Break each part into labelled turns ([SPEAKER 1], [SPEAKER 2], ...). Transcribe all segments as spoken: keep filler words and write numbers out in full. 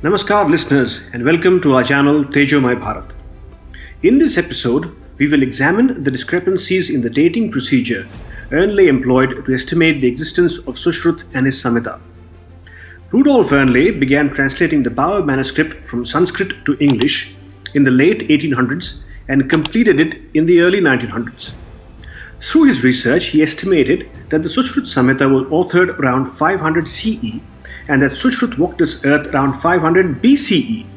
[SPEAKER 1] Namaskar listeners and welcome to our channel Tejomai Bharat. In this episode, we will examine the discrepancies in the dating procedure Hoernlé employed to estimate the existence of Sushruta and his Samhita. Rudolf Hoernlé began translating the Bower Manuscript from Sanskrit to English in the late eighteen hundreds and completed it in the early nineteen hundreds. Through his research, he estimated that the Sushruta Samhita was authored around five hundred C E and that Sushruta walked this earth around five hundred B C E.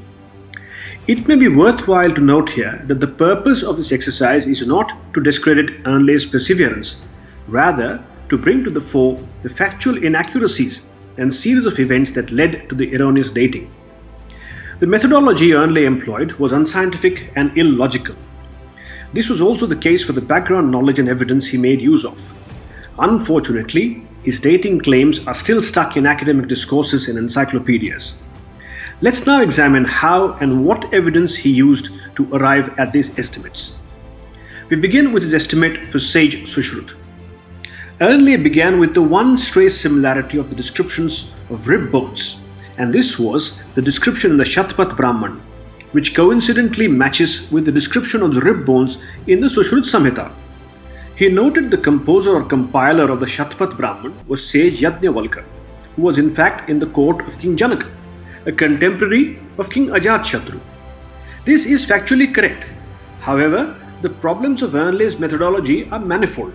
[SPEAKER 1] It may be worthwhile to note here that the purpose of this exercise is not to discredit Hoernlé's perseverance, rather to bring to the fore the factual inaccuracies and series of events that led to the erroneous dating. The methodology Hoernlé employed was unscientific and illogical. This was also the case for the background knowledge and evidence he made use of. Unfortunately, his dating claims are still stuck in academic discourses and encyclopedias. Let's now examine how and what evidence he used to arrive at these estimates. We begin with his estimate for Sage Sushruta. Hoernlé began with the one stray similarity of the descriptions of rib bones, and this was the description in the Shatpat Brahman, which coincidentally matches with the description of the rib bones in the Sushruta Samhita. He noted the composer or compiler of the Shatpat Brahman was Sage Yajnavalkya, who was in fact in the court of King Janaka, a contemporary of King Ajatashatru. This is factually correct. However, the problems of Hoernlé's methodology are manifold.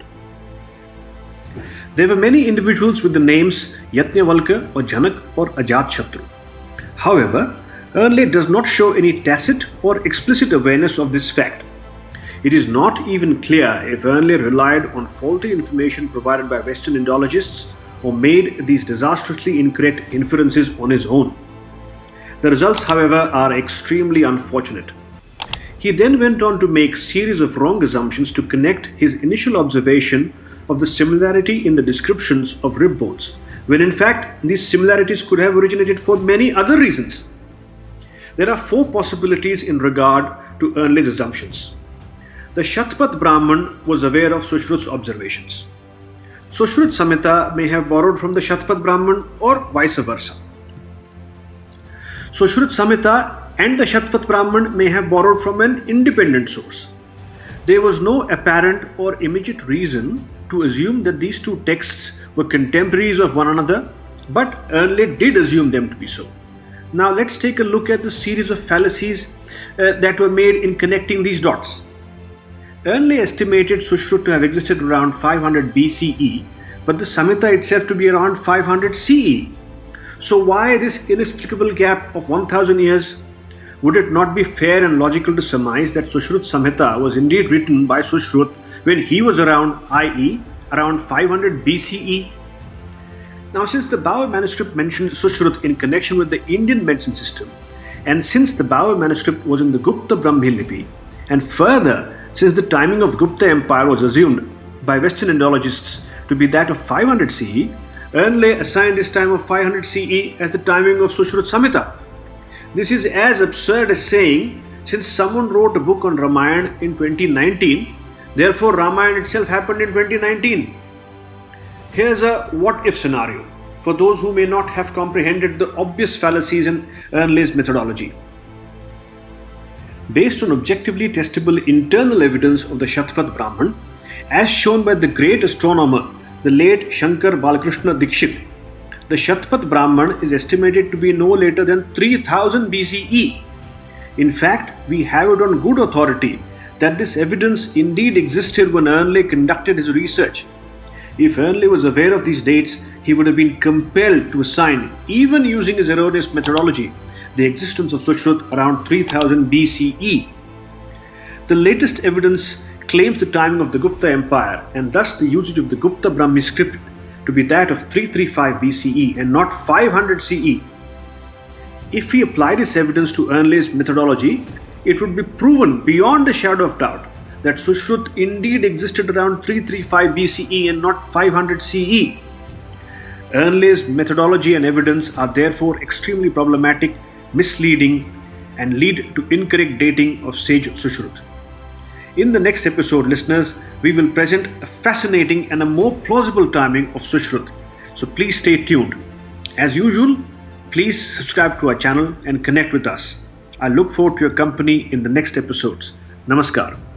[SPEAKER 1] There were many individuals with the names Yajnavalkya or Janak or Ajatashatru. However, Hoernlé does not show any tacit or explicit awareness of this fact. It is not even clear if Hoernlé relied on faulty information provided by Western Indologists or made these disastrously incorrect inferences on his own. The results, however, are extremely unfortunate. He then went on to make a series of wrong assumptions to connect his initial observation of the similarity in the descriptions of rib bones, when in fact these similarities could have originated for many other reasons. There are four possibilities in regard to Hoernlé's assumptions. The Shatpat Brahman was aware of Sushruta's observations. Sushruta Samhita may have borrowed from the Shatpat Brahman or vice versa. Sushruta Samhita and the Shatpat Brahman may have borrowed from an independent source. There was no apparent or immediate reason to assume that these two texts were contemporaries of one another, but Hoernlé did assume them to be so. Now let's take a look at the series of fallacies uh, that were made in connecting these dots. Hoernlé estimated Sushruta to have existed around five hundred B C E, but the Samhita itself to be around five hundred C E. So why this inexplicable gap of one thousand years? Would it not be fair and logical to surmise that Sushruta Samhita was indeed written by Sushruta when he was around, that is, around five hundred B C E? Now, since the Bower Manuscript mentioned Sushruta in connection with the Indian medicine system, and since the Bower Manuscript was in the Gupta Brahmi Lipi, and further, since the timing of Gupta Empire was assumed by Western Indologists to be that of five hundred C E, Hoernlé assigned this time of five hundred C E as the timing of Sushruta Samhita. This is as absurd as saying, since someone wrote a book on Ramayana in twenty nineteen, therefore Ramayana itself happened in twenty nineteen. Here's a what-if scenario for those who may not have comprehended the obvious fallacies in Hoernlé's methodology. Based on objectively testable internal evidence of the Shatpat Brahman, as shown by the great astronomer, the late Shankar Balakrishna Dikshit, the Shatpat Brahman is estimated to be no later than three thousand B C E. In fact, we have it on good authority that this evidence indeed existed when Hoernlé conducted his research. If Hoernlé was aware of these dates, he would have been compelled to assign, even using his erroneous methodology, the existence of Sushruta around three thousand B C E. The latest evidence claims the timing of the Gupta Empire and thus the usage of the Gupta Brahmi script to be that of three thirty-five B C E and not five hundred C E. If we apply this evidence to Hoernlé's methodology, it would be proven beyond a shadow of doubt that Sushruta indeed existed around three thirty-five B C E and not five hundred C E. Hoernlé's methodology and evidence are therefore extremely problematic, misleading, and lead to incorrect dating of Sage Sushruta. In the next episode, listeners, we will present a fascinating and a more plausible timing of Sushruta. So please stay tuned. As usual, Please subscribe to our channel and connect with us. I look forward to your company in the next episodes. Namaskar.